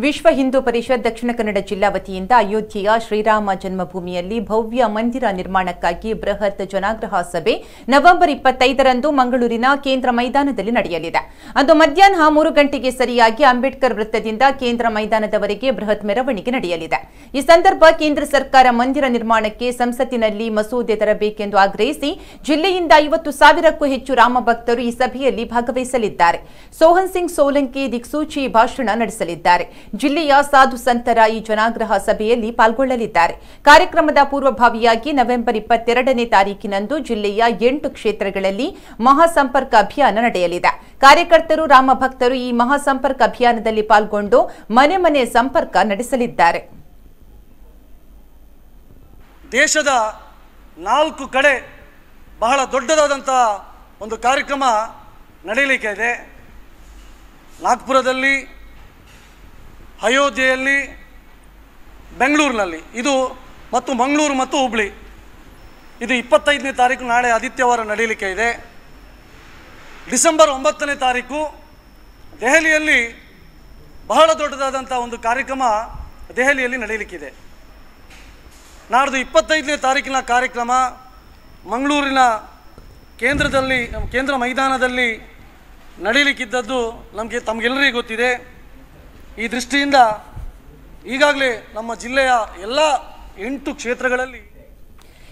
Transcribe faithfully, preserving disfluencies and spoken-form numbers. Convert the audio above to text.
ವಿಶ್ವ ಹಿಂದೂ ಪರಿಷತ್ ದಕ್ಷಿಣ ಕನ್ನಡ ಜಿಲ್ಲಾ ವತಿಯಿಂದ ಅಯೋಧ್ಯೆಯ ಶ್ರೀರಾಮ ಜನ್ಮಭೂಮಿಯಲ್ಲಿ ಭವ್ಯ ಮಂದಿರ ನಿರ್ಮಾಣಕ್ಕಾಗಿ ಬೃಹತ್ ಜನಾಗ್ರಹ ಸಭೆ ನವೆಂಬರ್ ಇಪ್ಪತ್ತೈದರಂದು ಮಂಗಳೂರಿನ ಕೇಂದ್ರ ಮೈದಾನದಲ್ಲಿ ನಡೆಯಲಿದೆ. ಅಂದು ಮಧ್ಯಾಹ್ನ ಮೂರು ಗಂಟೆಗೆ ಸರಿಯಾಗಿ ಅಂಬೇಡ್ಕರ್ ವೃತ್ತದಿಂದ ಕೇಂದ್ರ ಮೈದಾನದವರೆಗೆ ಬೃಹತ್ ಮೆರವಣಿಗೆ ನಡೆಯಲಿದೆ. ಈ ಸಂದರ್ಭ ಕೇಂದ್ರ ಸರ್ಕಾರ ಮಂದಿರ ನಿರ್ಮಾಣಕ್ಕೆ ಸಂಸತ್ತಿನಲ್ಲಿ ಮಸೂದೆ ತರಬೇಕೆಂದು ಆಗ್ರಹಿಸಿ ಜಿಲ್ಲೆಯಿಂದ ಐವತ್ತು ಸಾವಿರಕ್ಕೂ ಹೆಚ್ಚು ರಾಮ ಭಕ್ತರು ಈ ಸಭೆಯಲ್ಲಿ ಭಾಗವಹಿಸಲಿದ್ದಾರೆ. ಸೋಹನ್ ಸಿಂಗ್ ಸೋಲಂಕಿ ದಿಕ್ಸೂಚಿ ಭಾಷಣ ನಡೆಸಲಿದ್ದಾರೆ. ಜಿಲ್ಲೆಯ ಸಾಧು ಸಂತರ ಈ ಜನಾಗ್ರಹ ಸಭೆಯಲ್ಲಿ ಪಾಲ್ಗೊಳ್ಳಲಿದ್ದಾರೆ. ಕಾರ್ಯಕ್ರಮದ ಪೂರ್ವಭಾವಿಯಾಗಿ ನವೆಂಬರ್ ಇಪ್ಪತ್ತೆರಡನೇ ತಾರೀಕಿನಂದು ಜಿಲ್ಲೆಯ ಎಂಟು ಕ್ಷೇತ್ರಗಳಲ್ಲಿ ಮಹಾಸಂಪರ್ಕ ಅಭಿಯಾನ ನಡೆಯಲಿದೆ. ಕಾರ್ಯಕರ್ತರು ರಾಮ ಭಕ್ತರು ಈ ಮಹಾಸಂಪರ್ಕ ಅಭಿಯಾನದಲ್ಲಿ ಪಾಲ್ಗೊಂಡು ಮನೆ ಮನೆ ಸಂಪರ್ಕ ನಡೆಸಲಿದ್ದಾರೆ. ದೇಶದ ನಾಲ್ಕು ಕಡೆ ಬಹಳ ದೊಡ್ಡದಾದಂಥ ಒಂದು ಕಾರ್ಯಕ್ರಮ ನಡೆಯಲಿಕ್ಕೆ ಇದೆ. ನಾಗ್ಪುರದಲ್ಲಿ, ಅಯೋಧ್ಯೆಯಲ್ಲಿ, ಬೆಂಗಳೂರಿನಲ್ಲಿ ಇದು ಮತ್ತು ಮಂಗಳೂರು ಮತ್ತು ಹುಬ್ಳಿ ಇದು ಇಪ್ಪತ್ತೈದನೇ ತಾರೀಕು ನಾಳೆ ಆದಿತ್ಯವಾರ ನಡೆಯಲಿಕ್ಕೆ ಇದೆ. ಡಿಸೆಂಬರ್ ಒಂಬತ್ತನೇ ತಾರೀಕು ದೆಹಲಿಯಲ್ಲಿ ಬಹಳ ದೊಡ್ಡದಾದಂಥ ಒಂದು ಕಾರ್ಯಕ್ರಮ ದೆಹಲಿಯಲ್ಲಿ ನಡೆಯಲಿಕ್ಕಿದೆ. ನಾಡ್ದು ಇಪ್ಪತ್ತೈದನೇ ತಾರೀಕಿನ ಕಾರ್ಯಕ್ರಮ ಮಂಗಳೂರಿನ ಕೇಂದ್ರದಲ್ಲಿ ಕೇಂದ್ರ ಮೈದಾನದಲ್ಲಿ ನಡೆಯಲಿಕ್ಕಿದ್ದದ್ದು ನಮಗೆ ತಮಗೆಲ್ಲರಿಗೂ ಗೊತ್ತಿದೆ. ಈ ದೃಷ್ಟಿಯಿಂದ ಈಗಾಗಲೇ ನಮ್ಮ ಜಿಲ್ಲೆಯ ಎಲ್ಲ ಎಂಟು ಕ್ಷೇತ್ರಗಳಲ್ಲಿ